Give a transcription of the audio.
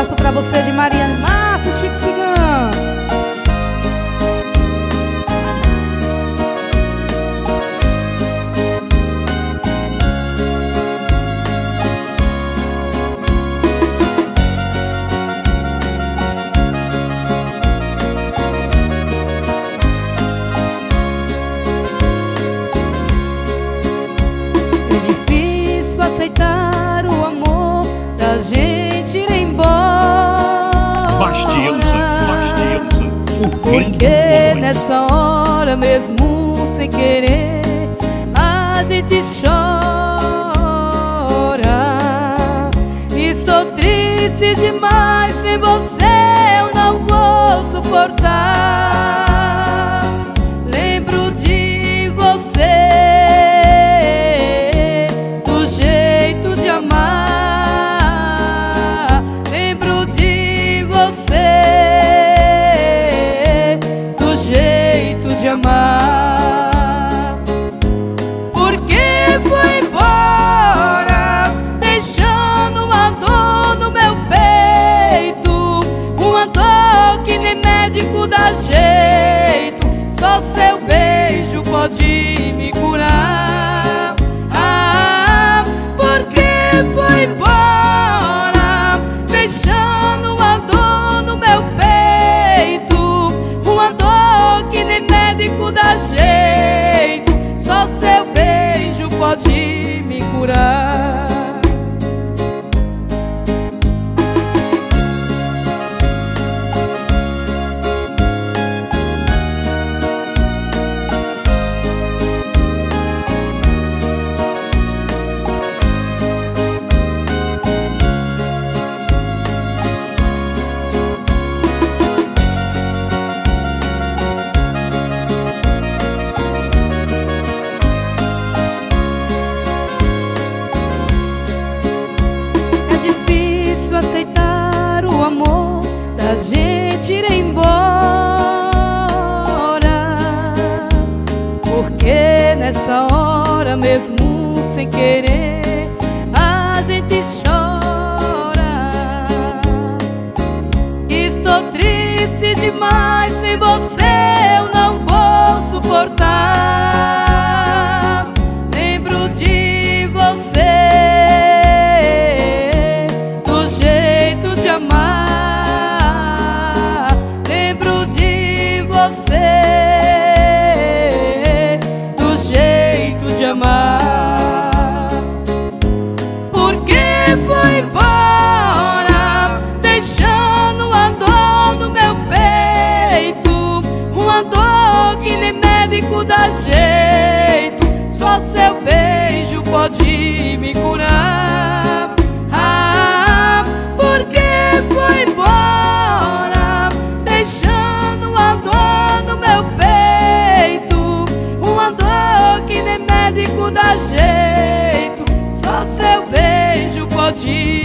gosto pra você de Mariane Márcio, Chico Cigano. Aceitar o amor da gente ir embora. Bastiança, porque nessa hora mesmo sem querer a gente chora. Estou triste demais, sem você eu não vou suportar. Lembro de você, lembro de você, do jeito de amar. Porque foi embora, deixando uma dor no meu peito, uma dor que nem médico dá jeito. Só seu beijo pode me curar. Porque foi embora, deixando uma dor no meu peito, uma dor que nem médico dá jeito. Só seu beijo pode me curar. Aceitar o amor da gente ir embora, porque nessa hora mesmo sem querer a gente chora. Estou triste demais, sem você eu não vou suportar. Lembro de você, lembro de você, do jeito de amar. Porque foi embora, deixando uma dor no meu peito, uma dor que nem médico dá jeito. Só seu beijo pode me curar. Porque foi embora, deixando uma dor no meu peito, uma dor que nem médico dá jeito. Só seu beijo pode